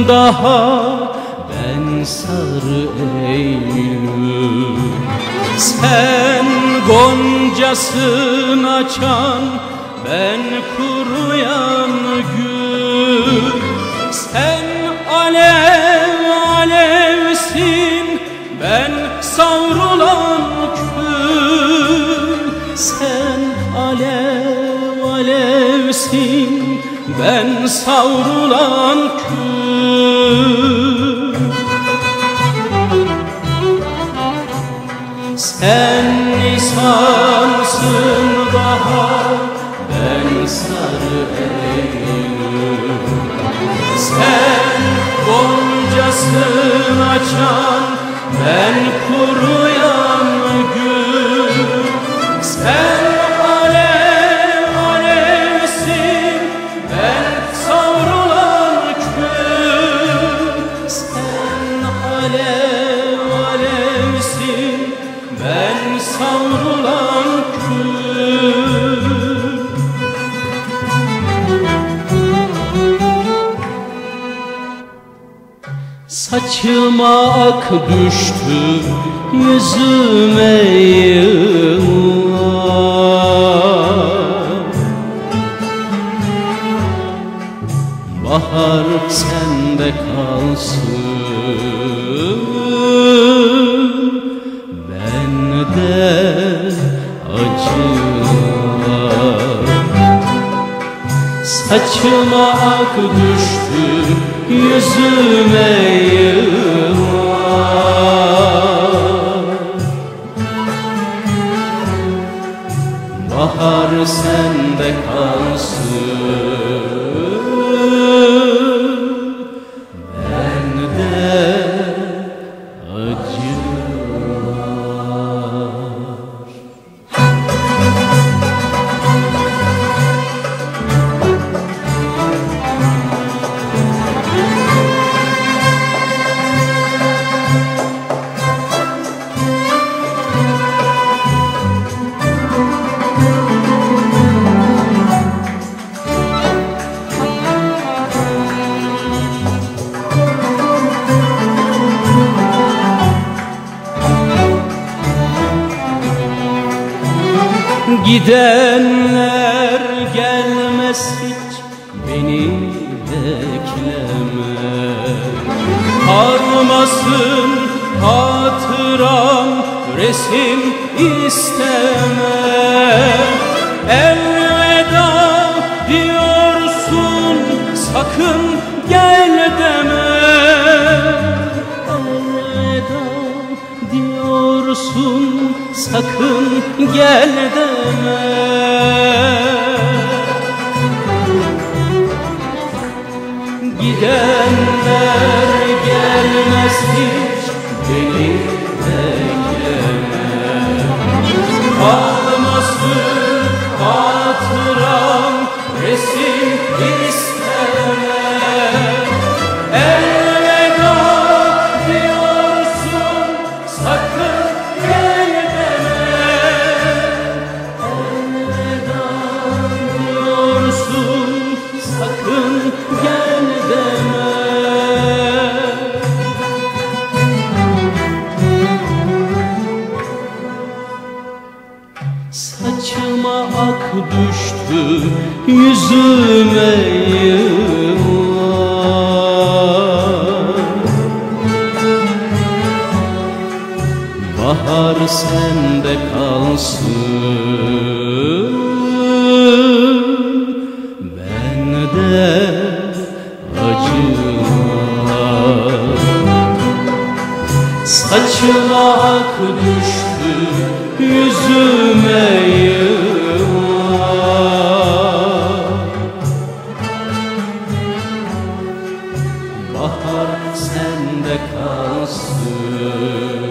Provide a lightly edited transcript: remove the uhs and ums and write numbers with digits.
daha ben sarı Eylül. Sen goncasın açan, ben kuruyan gül. Sen alev alevsin, ben savrulan kül. Sen alev alevsin, ben savrulan kül. Sen nisansın daha, ben sarı Eylül. Sen goncasın açan, ben kuruyan gül. Sen alev alevsin, ben savrulan kül. Sen alev alevsin, ben savrulan kül. Saçıma ak düştü, yüzüme yıllar. Bahar sende kalsın, bende acılar. Saçıma ak düştü, yüzüme yıllar. Bahar sende kalsın, bende acılar. Gidenler gelmez hiç, beni bekleme. Kalmasın hatıram, resim isteme. Elveda diyorsun, sakın gel deme. Elveda diyorsun, sakın gel deme. Gidenler gelmez hiç, beni bekleme. Kalmasın hatıram, resim isteme. Elveda diyorsun, sakın gel deme. Elveda diyorsun, sakın gel deme. Saçıma ak düştü, yüzüme yıllar. Bahar sende kalsın, bende acılar. Saçıma ak düştü, yüzüme yıllar. Bahar sende kalsın,